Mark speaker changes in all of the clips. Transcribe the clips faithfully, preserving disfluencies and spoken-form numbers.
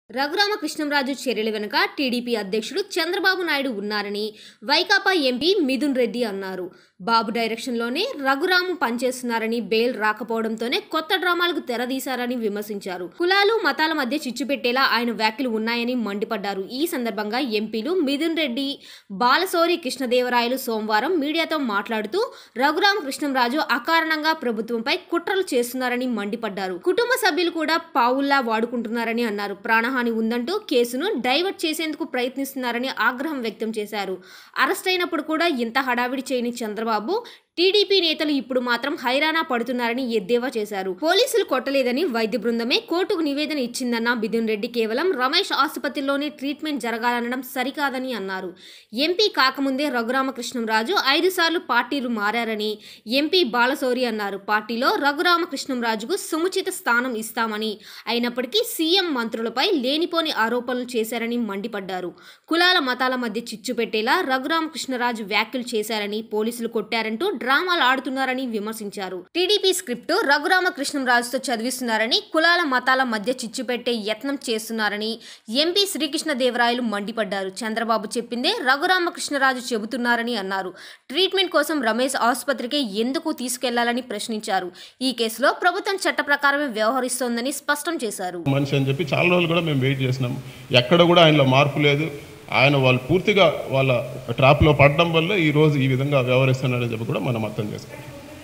Speaker 1: రఘురామకృష్ణంరాజు చర్యల వెనుక టీడీపీ అధ్యక్షుడు చంద్రబాబు నాయుడు ఉన్నారని వైకాపా ఎంపీ మిథున్ రెడ్డి అన్నారు. బాబు డైరెక్షన్లోనే రఘురాము పనిచేస్తున్నారని, బెయిల్ రాకపోవడంతోనే కొత్త డ్రామాలకు తెరదీశారని విమర్శించారు. కులాలు మతాల మధ్య చిచ్చు పెట్టేలా ఆయన వ్యాఖ్యలు ఉన్నాయని మండిపడ్డారు. ఈ సందర్భంగా ఎంపీలు మిథున్ రెడ్డి, బాలశౌరి కృష్ణదేవరాయలు సోమవారం మీడియాతో మాట్లాడుతూ రఘురామకృష్ణంరాజు అకారణంగా ప్రభుత్వంపై కుట్రలు చేస్తున్నారని మండిపడ్డారు. కుటుంబ సభ్యులు కూడా పావుల్లా వాడుకుంటున్నారని అన్నారు. ప్రాణహాని ఉందంటూ కేసును డైవర్ట్ చేసేందుకు ప్రయత్నిస్తున్నారని ఆగ్రహం వ్యక్తం చేశారు. అరెస్ట్ అయినప్పుడు కూడా ఇంత హడావిడి చేయని చంద్రబాబు టీడీపీ నేతలు ఇప్పుడు మాత్రం హైరానా పడుతున్నారని ఎద్దేవా చేశారు. పోలీసులు కొట్టలేదని వైద్య బృందమే కోర్టుకు నివేదన ఇచ్చిందన్న మిథున్ రెడ్డి కేవలం రమేష్ ఆసుపత్రిలోనే ట్రీట్మెంట్ జరగాలనడం సరికాదని అన్నారు. ఎంపీ కాకముందే రఘురామకృష్ణంరాజు ఐదు సార్లు పార్టీలు మారారని ఎంపీ బాలశౌరి అన్నారు. పార్టీలో రఘురామకృష్ణంరాజుకు సముచిత స్థానం ఇస్తామని, అయినప్పటికీ సీఎం మంత్రులపై లేనిపోని ఆరోపణలు చేశారని మండిపడ్డారు. కులాల మతాల మధ్య చిచ్చు పెట్టేలా రఘురామకృష్ణరాజు వ్యాఖ్యలు చేశారని, పోలీసులు కొట్టారంటూ డ్రామాలు ఆడుతున్నారని విమర్శించారు. టీడీపీ స్క్రిప్ట్ రఘురామకృష్ణంరాజుతో చదివిస్తున్నారని, కులాల మతాల మధ్య చిచ్చు పెట్టే యత్నం చేస్తున్నారని ఎంపీ శ్రీకృష్ణదేవరాయలు మండిపడ్డారు. చంద్రబాబు చెప్పిందే రఘురామకృష్ణరాజు చెబుతున్నారని అన్నారు. ట్రీట్మెంట్ కోసం రమేష్ ఆసుపత్రికి ఎందుకు తీసుకెళ్లాలని ప్రశ్నించారు. ఈ కేసులో ప్రభుత్వం చట్ట ప్రకారమే వ్యవహరిస్తోందని స్పష్టం చేశారు.
Speaker 2: మనిషి అని చెప్పి చాలా రోజులు కూడా మేము వెయిట్ చేసినాం. ఎక్కడ కూడా ఆయనలో మార్పు లేదు. ఆయన వాళ్ళు పూర్తిగా వాళ్ళ ట్రాప్లో పడడం వల్ల ఈరోజు ఈ విధంగా వ్యవహరిస్తున్నారని చెప్పి కూడా మనం అర్థం చేసుకోవాలి.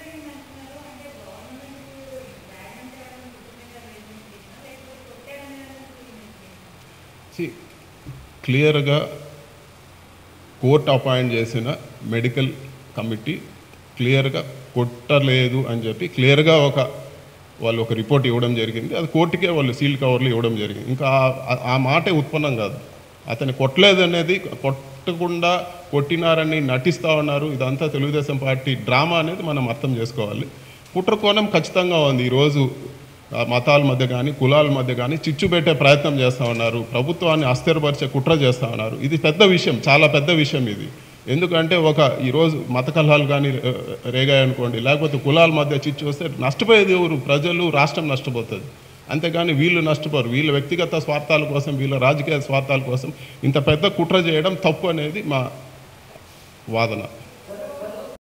Speaker 2: క్లియర్గా కోర్టు అపాయింట్ చేసిన మెడికల్ కమిటీ క్లియర్గా కొట్టలేదు అని చెప్పి క్లియర్గా ఒక వాళ్ళు ఒక రిపోర్ట్ ఇవ్వడం జరిగింది. అది కోర్టుకే వాళ్ళు సీల్ కవర్లు ఇవ్వడం జరిగింది. ఇంకా ఆ మాటే ఉత్పన్నం కాదు. అతను కొట్టలేదు అనేది, కొట్టకుండా కొట్టినారని నటిస్తూ ఉన్నారు. ఇదంతా తెలుగుదేశం పార్టీ డ్రామా అనేది మనం అర్థం చేసుకోవాలి. కుట్రకోణం ఖచ్చితంగా ఉంది. ఈరోజు మతాల మధ్య కానీ కులాల మధ్య కానీ చిచ్చు పెట్టే ప్రయత్నం చేస్తూ ఉన్నారు. ప్రభుత్వాన్ని అస్థిరపరిచే కుట్ర చేస్తూ ఉన్నారు. ఇది పెద్ద విషయం, చాలా పెద్ద విషయం ఇది. ఎందుకంటే ఒక ఈరోజు మత కలహాలు కానీ రేగాయనుకోండి, లేకపోతే కులాల మధ్య చిచ్చు వస్తే నష్టపోయేది ఎవరు? ప్రజలు, రాష్ట్రం నష్టపోతుంది. అంతేగాని వీళ్ళు నష్టపోరు. వీళ్ళ వ్యక్తిగత స్వార్థాల కోసం, వీళ్ళ రాజకీయ స్వార్థాల కోసం ఇంత పెద్ద కుట్ర చేయడం తప్పు అనేది మా వాదన.